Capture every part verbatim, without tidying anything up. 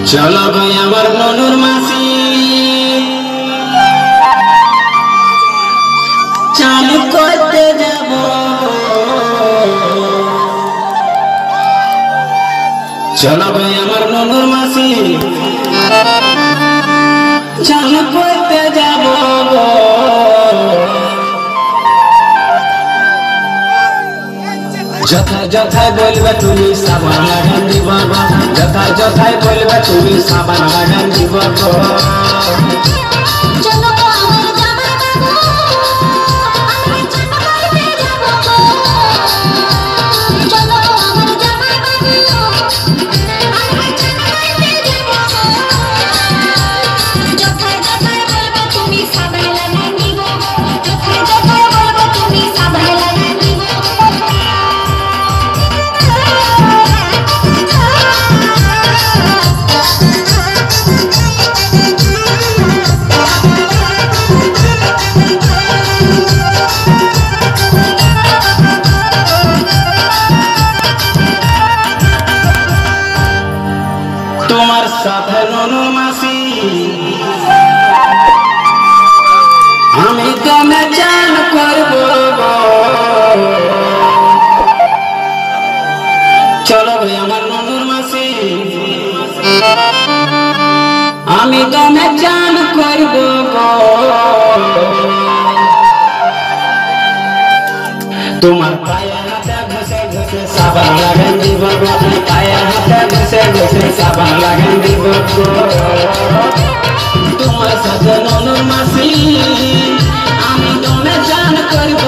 चलो भाई আমার ননুর মাসি চালু করতে যাব চলো ভাই আমার ননুর মাসি চালু করতে যাব যথা যথায় বলবে তুমি সাবান লাগান দিব যথা যথায় বলবে তুমি সাবান লাগান দিব তোমার সাথে ননুর মাসি আমি তুমি চান করব চলো ভাই আমার ননুর মাসি আমি তুমি চান করব তোমার পায়ে হাতে ঘষে ঘষে সাবান লাগান দিব পায়ে হাতে ঘষে ঘষে সাবান লাগান দিব তোমার সাথে ননুর মাসি আমি তুমি চান করব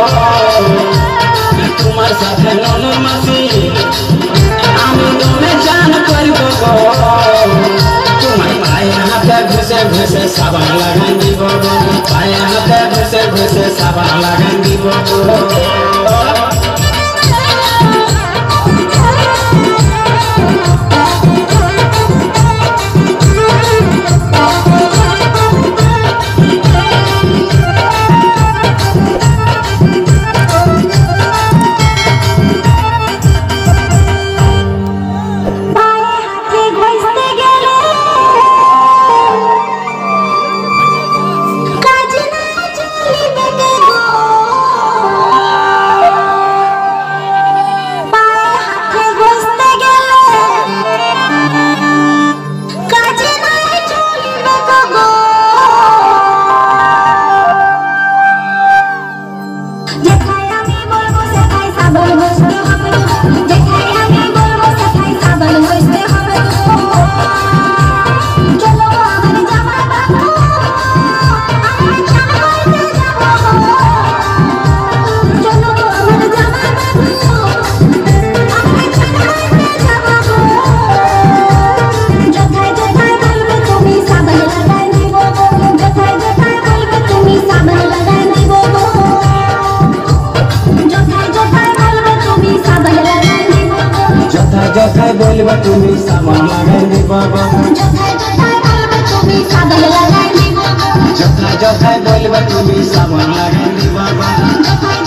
তোমার সাথে ননুর মাসি আমি তুমি চান করব তোমার পায়ে হাতে ঘষে ঘষে সাবান লাগান দিব পায়ে হাতে ঘষে ঘষে সাবান লাগান দিব যথায় বলবে তুমি সাবান লাগাই দিব যথায় যথায় বলবে তুমি সাবান লাগাই দিব